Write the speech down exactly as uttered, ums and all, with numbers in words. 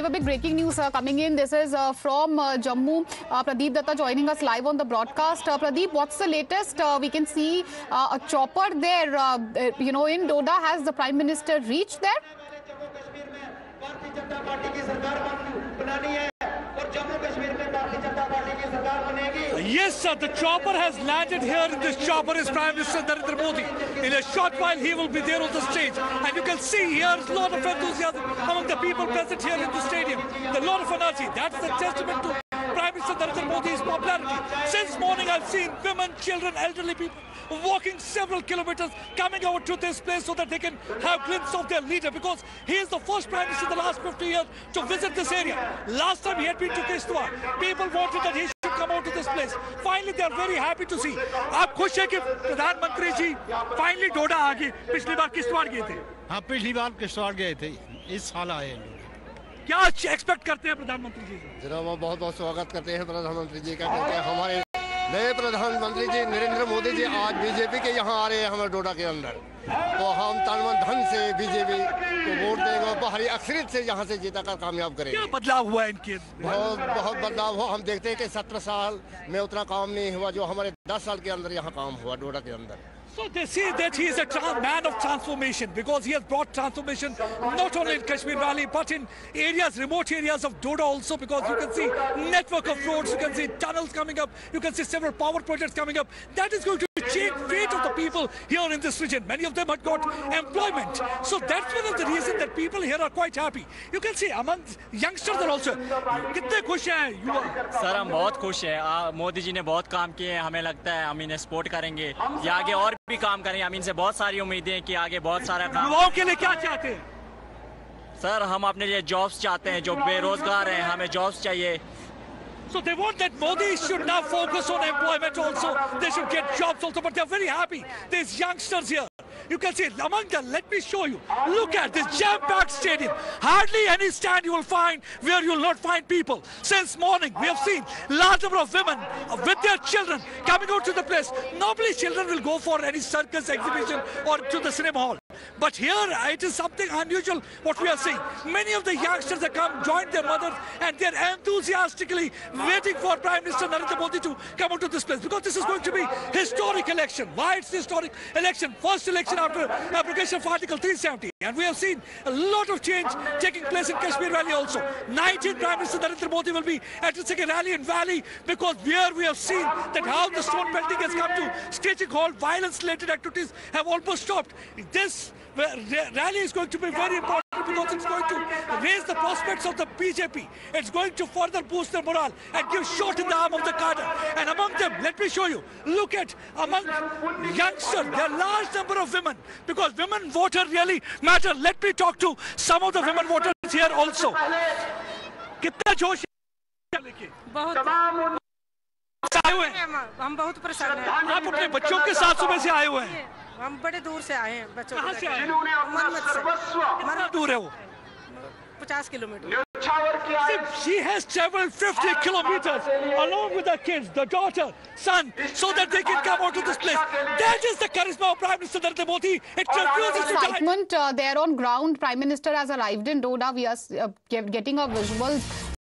have a big breaking news uh, coming in. This is uh, from uh, Jammu. Uh, Pradeep Datta joining us live on the broadcast. Uh, Pradeep, what's the latest? Uh, we can see uh, a chopper there. Uh, you know, in Doda, has the Prime Minister reached there? Yes, sir, the chopper has landed here. In this chopper is Prime Minister Narendra Modi. In a short while, he will be there on the stage. And you can see here is a lot of enthusiasm among the people present here in the stadium. The lot of energy. That's the testament to Prime Minister Narendra Modi's popularity. Since morning, I've seen women, children, elderly people walking several kilometers, coming over to this place so that they can have a glimpse of their leader, because he is the first Prime Minister in the last fifty years to visit this area. Last time he had been to Kishtwar. People wanted that he should come out to this place. Finally, they are very happy to see. आप खुश हैं कि प्रधानमंत्री जी finally डोडा आ गए? पिछली बार किश्तवाड़ गए थे? हाँ, पिछली बार किश्तवाड़ गए थे. इस साल आए हैं. क्या एक्सपेक्ट करते हैं प्रधानमंत्री जी से? जनाब, बहुत बहुत स्वागत करते हैं प्रधानमंत्री जी का, क्योंकि हमारे नए प्रधानमंत्री जी नरेंद्र मोदी जी आज बीजेपी के यहाँ आ रहे हैं हमारे डोडा के अंदर. तो हम तन मन धन से बीजेपी को वोट देंगे और भारी अक्सरियत से यहाँ से जीता कर कामयाब करेंगे. क्या बदलाव हुआ है इनके? बहुत बहुत बदलाव हुआ. हम देखते हैं कि सत्रह साल में उतना काम नहीं हुआ जो हमारे दस साल के अंदर यहाँ काम हुआ डोडा के अंदर. So they see that he is a man of transformation, because he has brought transformation not only in Kashmir Valley but in areas, remote areas of Doda also, because you can see network of roads, you can see tunnels coming up, you can see several power projects coming up. That is going to change fate of the people here in this region. Many of them had got employment. So that's one of the reasons that people here are quite happy. You can see among youngsters are also. कितने खुश हैं युवा? Sir, हम बहुत खुश हैं. मोदी जी ने बहुत काम किए हैं. हमें लगता है हम इन्हें सपोर्ट करेंगे. ये आगे और भी काम करेंगे. हम इनसे बहुत सारी उम्मीदें हैं कि आगे बहुत सारा काम. युवाओं के लिए क्या चाहते हैं? सर, हम अपने लिए जॉब्स चाहते हैं. जो बेरोजगार हैं, हमें जॉब्स चाहिए. So they want that Modi should now focus on employment also. They should get jobs also, but they're very happy. These youngsters here. You can see among them, let me show you. Look at this jam-packed stadium. Hardly any stand you will find where you will not find people. Since morning, we have seen large number of women with their children coming out to the place. Normally, children will go for any circus exhibition or to the cinema hall. But here, it is something unusual what we are seeing. Many of the youngsters have come, joined their mothers, and they're enthusiastically waiting for Prime Minister Narendra Modi to come out to this place, because this is going to be historic election. Why it's historic election? First election after application of Article three seventy. And we have seen a lot of change taking place in Kashmir Valley also. nineteenth Prime Minister Narendra Modi will be addressing a rally in Valley, because here we have seen that how the stone pelting has come to screeching halt. Violence-related activities have almost stopped. This rally is going to be very important, because it's going to raise the prospects of the B J P. It's going to further boost their morale and give shot in the arm of the cadre. And among them, let me show you. Look at among youngsters, there are large number of women, because women voter really matter. Let me talk to some of the women voters here also. कितना जोश है? बहुत आए हुए हैं. हम बहुत परेशान हैं. आप अपने बच्चों के साथ सुबह से आए हुए हैं? हम बड़े दूर से आए हैं. बच्चों कहाँ से आए हैं? मनमत से. कितना दूर है वो? पचास kilometre. She has traveled fifty kilometers along with her kids, the daughter, son, so that they can come out to this place. That is the charisma of Prime Minister Narendra Modi. It refuses to die. Excitement uh, there on ground. Prime Minister has arrived in Doda. We are uh, getting our visuals.